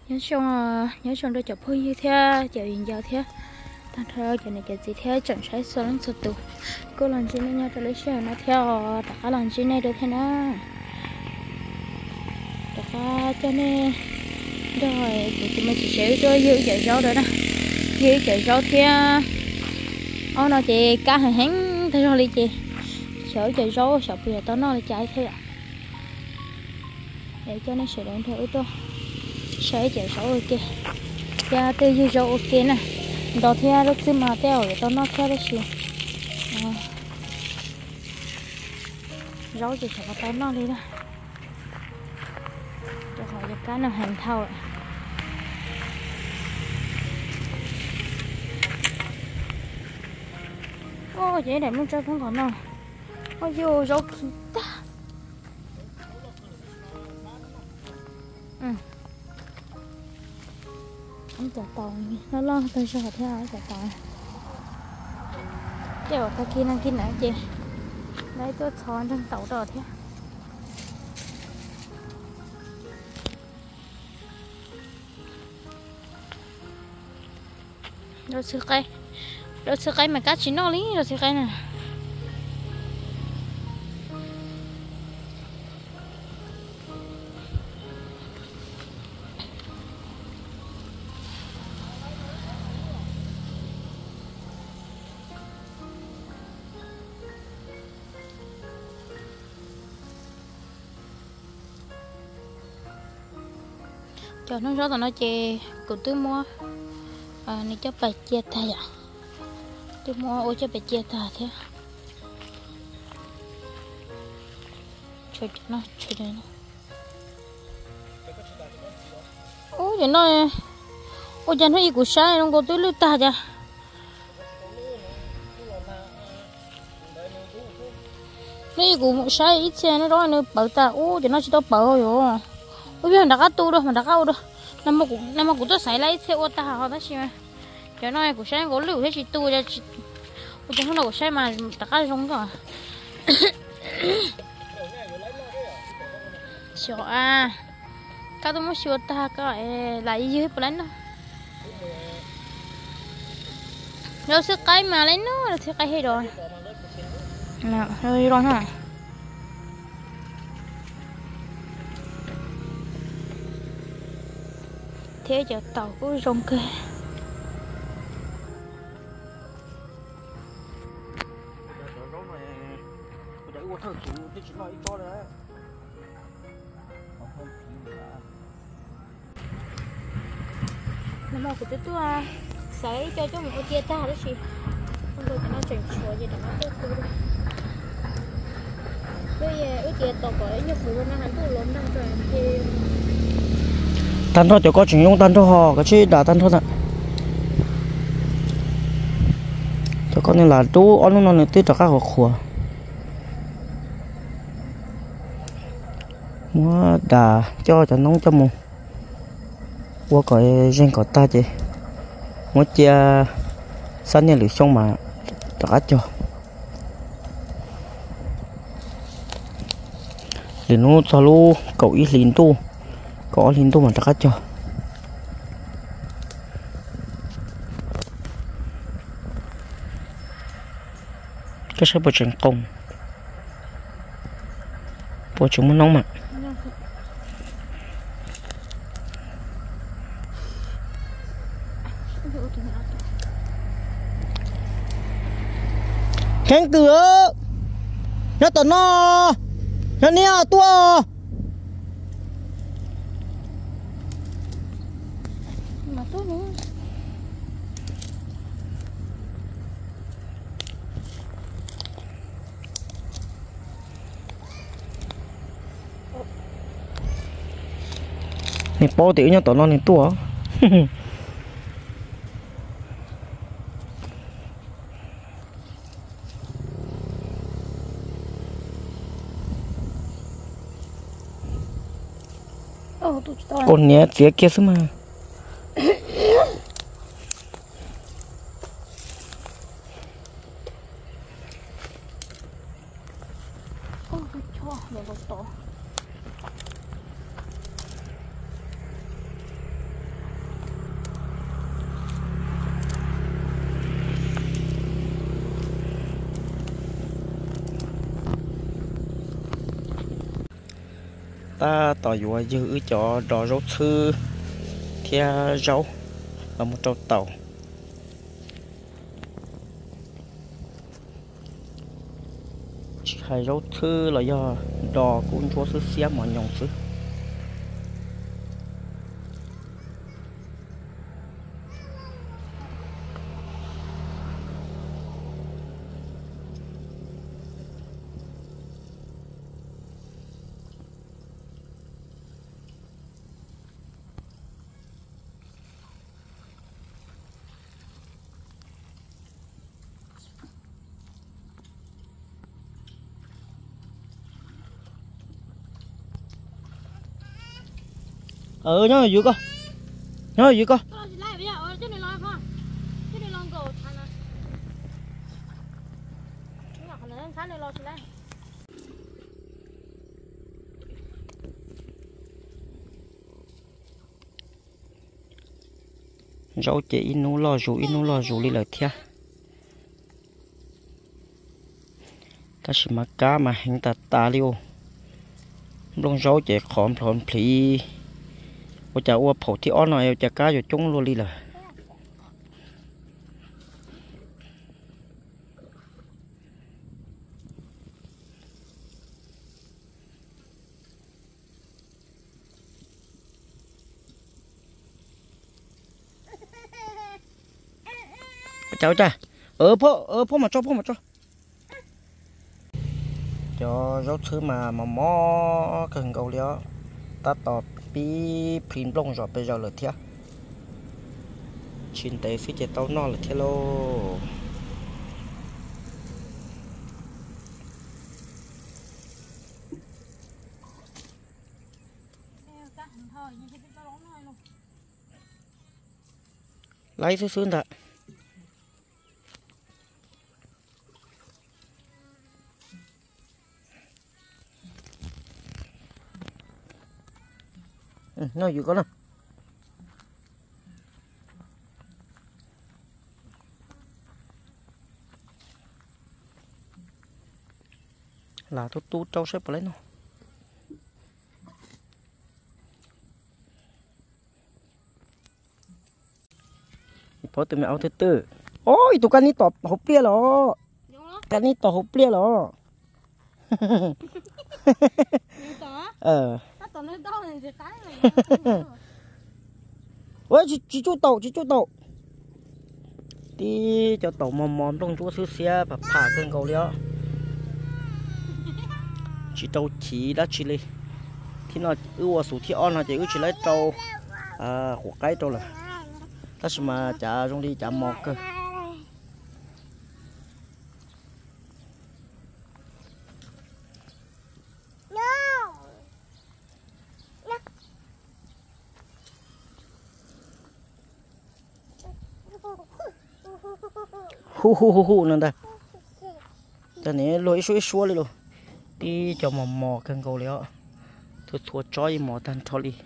nhớ xong đôi chụp hơi như thế chờ nhìn giờ thế thằng thơ giờ này giờ gì thế chẳng sai số lắm số tụ cô làm gì nên nhau cho lấy xe nó theo tất cả làm gì này được thế nào tất cả cho nên rồi tụi mình chỉ cho dư chạy rau đó nè dư chạy rau theo ông nào chị cá hàng hén thế rồi đi chị sợ chạy rau sợ bây giờ tao nó chạy thế à để cho nó sẽ đến theo tôi sẽ chạy rau ok cha tư dư rau ok nè đó theo đó cứ mà theo để tao nó theo đó xíu rau chỉ sợ tao nó đi đó cho họ cho cá nó hành thau ô vậy để nó cho con còn nào ôi vô rau ta anh chả tàu nó lo tôi sợ theo ai chả tàu cái bảo ta kia năng kia nè chị đấy tôi thon trong tàu đỏ thế đồ sữa cây mà cá chín nó lý đồ sữa cây nè cho nó rõ là nó chè của tôi mua này cho bà chia thay ạ tôi mua ôi cho bà chia thay thế cho nó ôi giờ nó ôi giờ nó ý của sai nó có tôi lưu ta cha nó ý của một sai ít xe nó đó nó bự ta ôi giờ nó chỉ tao bự rồi ôi giờ đã cá tu đâu mà đã cá đâu năm mà cũng tôi xài lấy xe ô ta họ đó xí mà cho nó cũng sai gỗ lựu thế chỉ tu ra ôi giờ nó đâu sai mà đã cá rong rồi sợ à cá tôi muốn xua ta cái lại dưới bữa đó đâu sức cái mà lấy nó là sức cái hết rồi nào rồi rồi hả thế giờ tàu cứ rong kê nó mà của tôi sấy cho một cái chia ta đó chị không được nó chuyển chuột gì đó nó tôi bây giờ ước chia tàu có nhục của nó hắn tôi lớn đang rồi thì tan thôi cho có chuyện用tan thôi họ cái chi đã tan thôi ạ cho con nên là chú ăn nó nữa tiếp cho các họ khỏe mua đà cho nóng cho mù qua cõi gen cõi ta chị mua chia sáng nhà lửa xong mà đã cho thì nó cho lu cậu ít lín tu có lín tu mà đã cho cái số bộ trưởng công bộ trưởng muốn nóng mà khen cửa nó tao nó nè tua mà tôi nữa nè bao tiểu nhau tao nó nè tua con nhé phía kia xuống mà ta tỏ dùa giữ cho đò rau thư theo rau là một trâu tàu hai rau thư là do đò cũng chúa sư xé mà nhông sư nhớ gì con nhớ gì con rau chị inu lo rủ đi lời thia ta chỉ mà cá mà hình ta liu lông rau chị khom thon phì我家我跑ที่อ้อนหน่อยจะก้าอยู่จงรัวลีเลยเจ้าจ้าพ่อมาจ้าcho rau thứ mà mò cần cầu liao ta tọt pi phim lông rồi bây giờ là thế chín tế phía trên tàu nó là thế lô lấy xuống thật nó gì có đâu là tôi tu trâu xếp vào lấy nó phó tụi mẹ áo thứ tư ôi tụi cái ní tọt hộp lia rồi cái ní tọt hộp lia rồi ôi chị chú tàu đi cho tàu mòn trong chỗ xứ xe và phá cơn cầu liao chị tàu chỉ đã chỉ đi thì nó ưu số thì on là chỉ ưu chỉ lấy tàu của cái tàu là ta sẽ mà trả trong đi trả mọt cơ hu nè ta này lối xua đi luôn đi cho mò cần cầu léo thua chói mò tan chói đi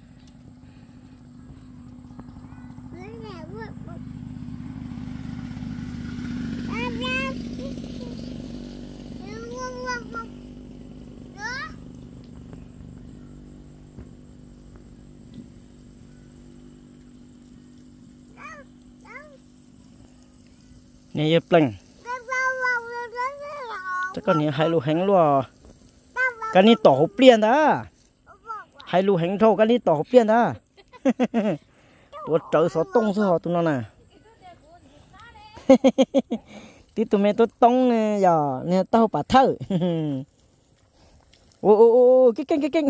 này dẹp lạnh chắc con này hai lô hành luôn cái này tổ hộp liền đó hai lô hành thôi cái này tổ hộp liền đó tôi trời số tông số họ tụi nó nè tí tụi mẹ tôi tông giờ nè tao bà thơ ô cái kinh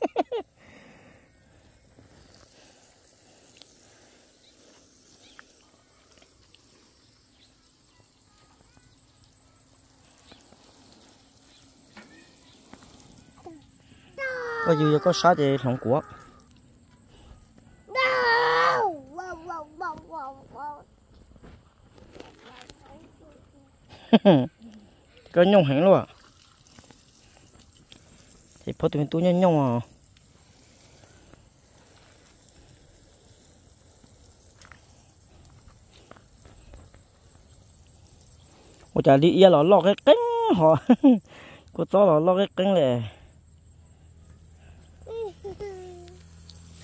có gì có sát thì không của có nhông hẳn luôn thì phô tụi mình tu nhông à ôi trời đi ia lo cái cánh họ có to lo cái cánh này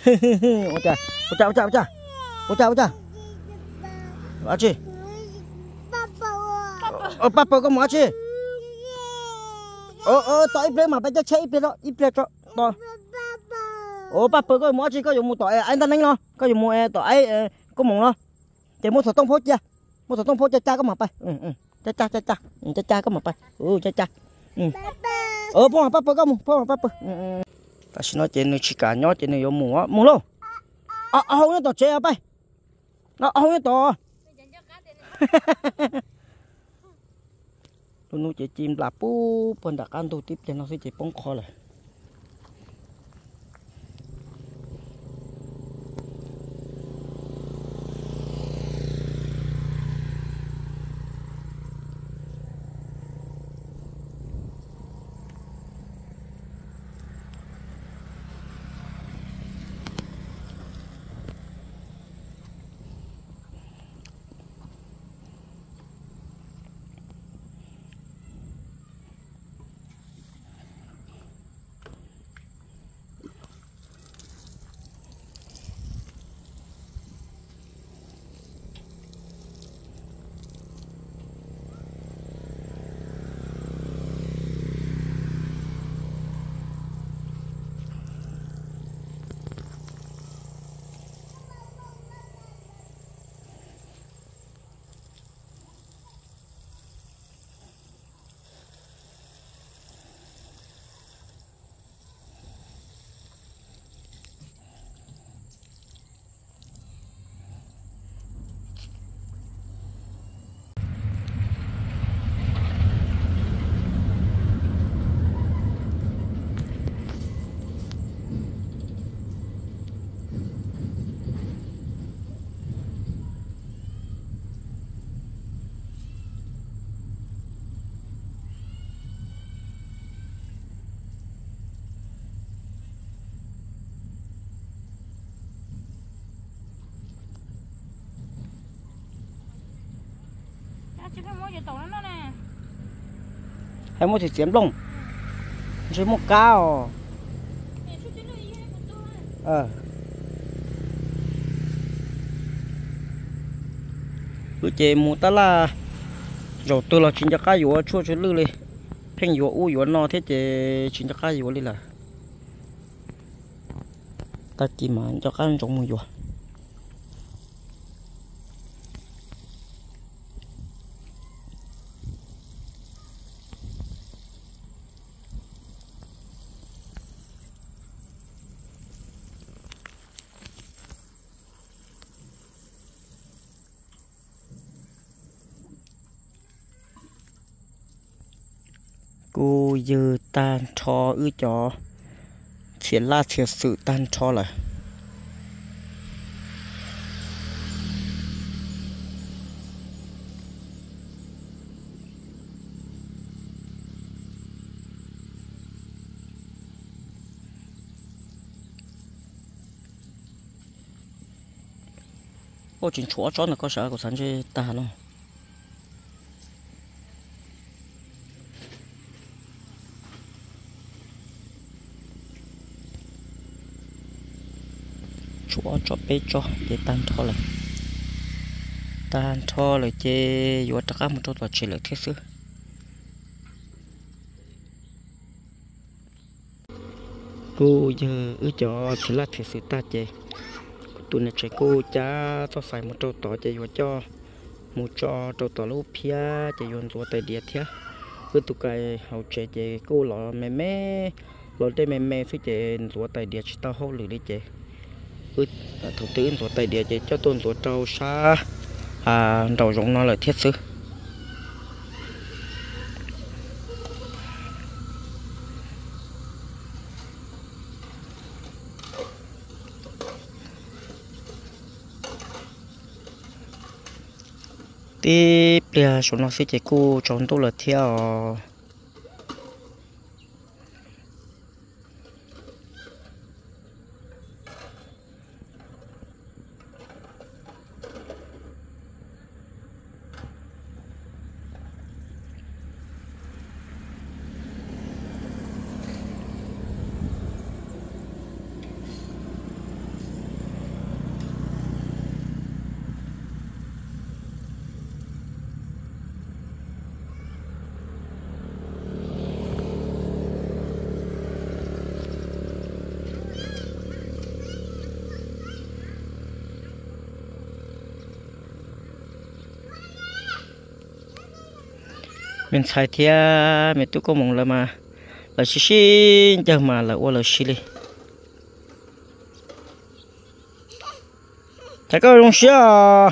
ôi cha ôi cha ôi cha ôi cha ôi cha ôi cha à chị papa có mà chị tỏi ít mà bây giờ chơi ít đó to papa có mà chị có dùng một tỏi anh ta đánh nó có dùng một tỏi có mỏng nó chỉ một tỏi tông phốt cha một tỏi tông phốt cha có mà bay cha có mà bay cha phong papa có phong papa ta xin nói chuyện chỉ cả nhót chuyện này có mù luôn không nó tỏ chơi bay nó không nó tỏ tôi nuôi chị chim là pu phần đặc ăn tôi tiếp cho nó sẽ chỉ bông kho lại chứ phải mua gì tổ nó nè hay mua thì chiếm lông chứ mua cao cứ chế mua ta là rồi tôi là chính cho cái gì chua chua lư đi phèn gì u gì nó thế chế chính cho cái gì đi là ta chỉ mà cho cái trong mua gì cô giờ tan cho ư cho chiến la chiến sự tan cho là ô chuyện chúa cho nó có sợ của sản chơi ta luôn chúa cho bé cho để tan thọ lại chế vô tất cả một chỗ chơi lại thế xứ cô giờ ư cho chỉ là thế xứ ta chơi tụi này chơi cô cha cho xài một chỗ tỏ chơi vô cho một chỗ tỏ lúa pia chơi vôตัวtay địa thế ư tụi cái hậu chơi cô lọ mẹ lọ đây mẹ phải chơiตัวtay địa chỉ tao hậu lử đi chơi thủ tướng của tay địa cho tôn của trâu xa đầu rộng nó là thiết sư tiếp là số nó sẽ chạy cô chọn tôi là theo mình xài thia mình tôi có mong là xí giờ mà là qua là xí đi thấy có đông xí à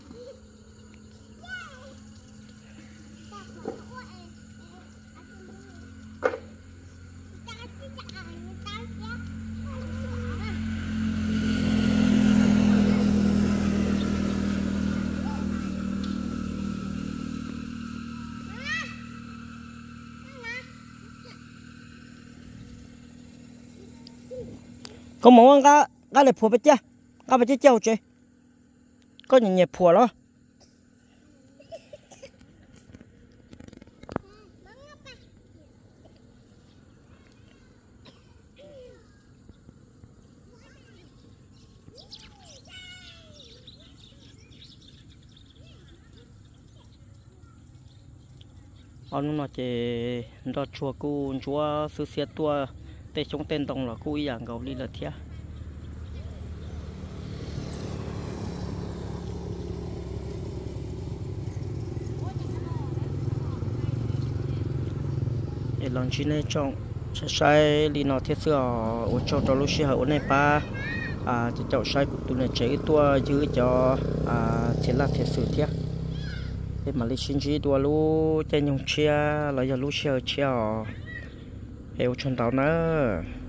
có món cá để phùa bết chưa cá bết chưa chơi có nhìn nhẹ phùa đó ông nó chỉ đó chùa cu chúa sư xe tua tê trong tên đồng là cu dạng gấu đi là thia để lần chi này trong sai đi nó thiết sửa ở trong đó lúc xưa ở này pa chỉ chọn sai của tụi này chạy tua giữ cho chỉ là thiết sửa thia để mà lấy xin chỉ tua lu chạy nhung chia là giờ lu chia chia ở trong tàu nữa